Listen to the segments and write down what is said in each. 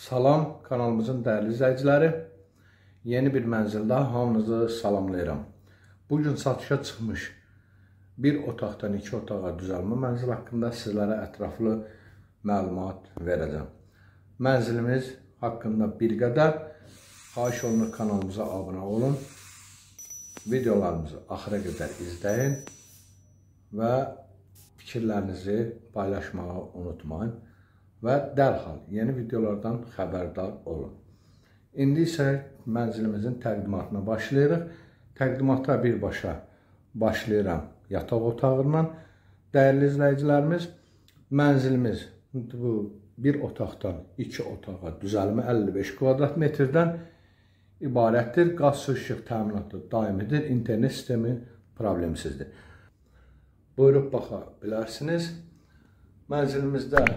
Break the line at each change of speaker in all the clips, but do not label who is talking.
Salam kanalımızın dəyərli izləyiciləri. Yeni bir mənzildə hamınızı salamlayıram. Bugün satışa çıxmış bir otaqdan iki otağa düzəlmə mənzil haqqında sizlərə ətraflı məlumat verəcəm. Mənzilimiz haqqında bir qədər xahiş olunur kanalımıza abunə olun. Videolarımızı axıra qədər izləyin və fikirlərinizi paylaşmağı unutmayın. Və dərhal yeni videolardan xəbərdar olun. İndi isə mənzilimizin təqdimatına başlayırıq. Təqdimata birbaşa başlayıram yataq otağından. Dəyərli izləyicilərimiz, mənzilimiz bu bir otaqdan iki otağa düzəlmə 55 kvadrat metrdən ibarətdir. Qaz su işıq təminatı daimidir. İnternet sistemi problemsizdir. Buyurub baxa bilərsiniz. Mənzilimizdə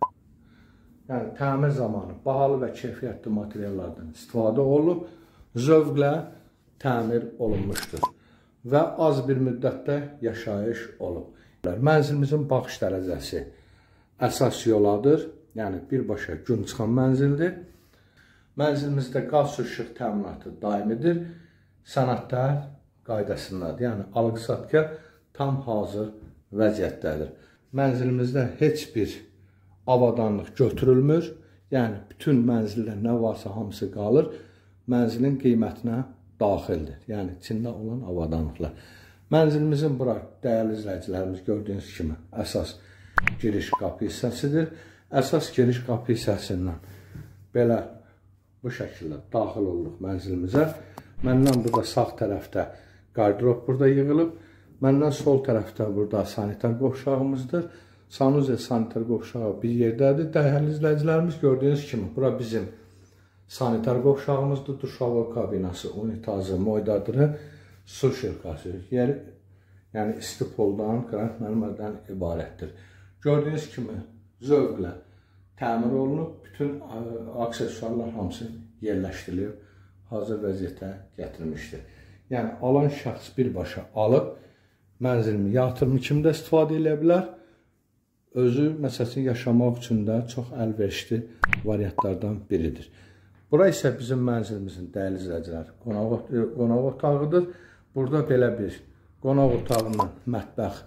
təmir zamanı bahalı və keyfiyyətli materiallardan istifadə olunub, zövqlə təmir olunmuşdur və az bir müddətdə yaşayış olub. Mənzilimizin baxış dərəcəsi əsas yoladır, yəni birbaşa gün çıxan mənzildir. Mənzilimizdə qaz su işıq təminatı daimidir, sənədlər qaydasındadır, yəni alqı-satqı tam hazır vəziyyətdədir. Mənzilimizdə heç bir avadanlıq götürülmür, yəni bütün mənzildə nə varsa hamısı qalır, mənzilin qiymətinə daxildir, yəni içində olan avadanlıqlar. Mənzilimizin bura dəyərli izləyicilərimiz gördüyünüz kimi əsas giriş qapı hissəsidir. Əsas giriş qapı hissəsindən belə bu şəkildə daxil oluruq mənzilimizə. Məndən burada sağ tərəfdə qardirob burada yığılıb, məndən sol tərəfdə burada sanitar qovşağımızdır. Sanuze sanitar qovşağı bir yerdədir. Dəyərli izləyicilərimiz gördüyünüz kimi bura bizim sanitar qovşağımızdır. Duşavor kabinası, unitazı, moydadırı, su şirkası yeri, yəni isti poldan, qranit mərmərdən ibarətdir. Gördüyünüz kimi zövqlə təmir olunub, bütün aksesuarlar hamısı yerləşdirilib, hazır vəziyyətə gətirmişdir. Yəni alan şəxs birbaşa alıb mənzilimi yatırım kimi də istifadə edə bilər. Özü, məsələn, yaşamaq üçün də çox əlverişli variantlardan biridir. Bura isə bizim mənzilimizin dəyərli izləyicilər qonaq otağıdır. Burada belə bir qonaq otağından mətbəx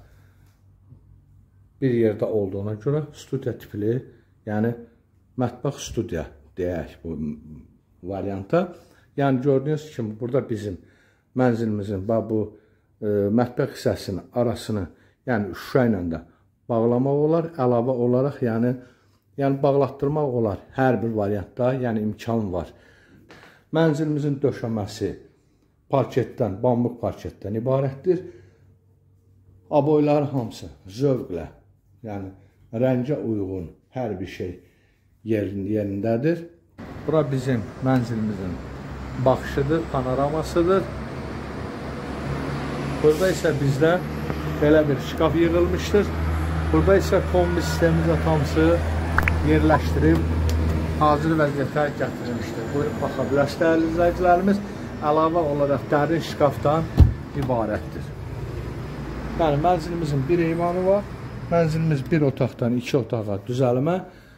bir yerdə olduğuna görə studiya tipli, yəni mətbəx studiya deyək bu varianta. Yəni gördüyünüz kimi burada bizim mənzilimizin bu mətbəx hissəsinin arasını, yəni şüşə ilə də bağlamaq olar, əlavə olaraq, yəni bağlatdırmaq olar hər bir variantda, yəni imkan var. Mənzilimizin döşəməsi parketdən, bambuk parketdən ibarətdir. Aboyları hamısı zövqlə, yəni rəngə uyğun hər bir şey yerindədir. Bura bizim mənzilimizin baxışıdır, panoramasıdır. Burada isə bizdə belə bir şkaf yığılmışdır. Burada isə kombi sistemimizə hamısı yerləşdirib hazır vəziyyətə gətirilmişdir. Buyurub baxa bilərsiniz dəyərli izləyicilərimiz, əlavə olaraq dərin şkafdan ibarətdir. Yəni mənzilimizin bir eyvanı var. Mənzilimiz bir otaqdan iki otağa düzəlmə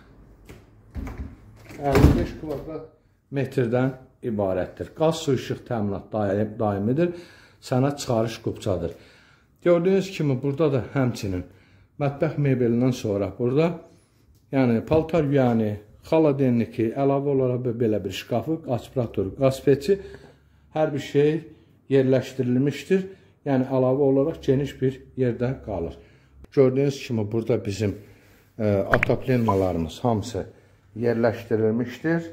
55 kvadrat metrdən ibarətdir. Qaz su işıq təminat daimidir. Sənəd çıxarış qubçadır. Gördüyünüz kimi burada da həmçinin mətbəx mebelindən sonra burada, yəni paltar yüyəni, xaladenliki, əlavə olaraq belə bir şkafı, aspirator, qaz peçi, hər bir şey yerləşdirilmişdir. Yəni əlavə olaraq geniş bir yerdə qalır. Gördüyünüz kimi burada bizim atoplenmalarımız hamısı yerləşdirilmişdir.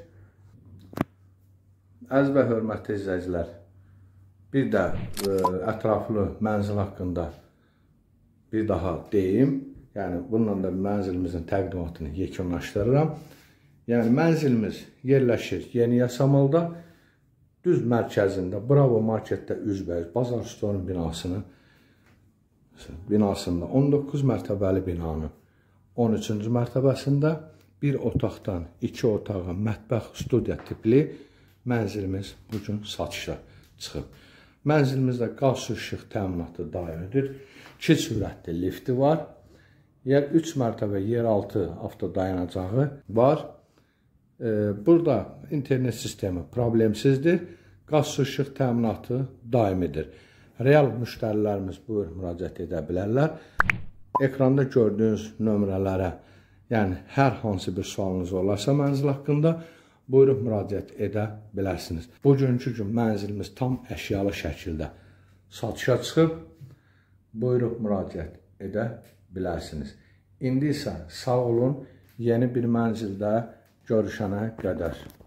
Əziz və hörmətli izləyicilər, bir də ətraflı mənzil haqqında bir daha deyim, yəni bununla da mənzilimizin təqdimatını yekunlaşdırıram. Yəni mənzilimiz yerləşir Yeni Yasamalda, düz mərkəzində, Bravo marketdə üzbəyiz, Bazar Store'un binasında 19 mərtəbəli binanın 13-cü mərtəbəsində bir otaqdan iki otağa mətbəx studiya tipli mənzilimiz bugün satışa çıxıb. Mənzilimizdə qaz su işıq təminatı daimidir. 2 sürətli lifti var. 3 mərtəbə yeraltı avtodayanacağı var. Burada internet sistemi problemsizdir. Qaz su işıq təminatı daimidir. Real müştərilərimiz buyur müraciət edə bilərlər. Ekranda gördüyünüz nömrələrə, yəni hər hansı bir sualınız olarsa mənzil haqqında buyurub müraciət edə bilərsiniz. Bugünkü gün mənzilimiz tam əşyalı şəkildə satışa çıxıb, buyurub müraciət edə bilərsiniz. İndi isə sağ olun, yeni bir mənzildə görüşənə qədər.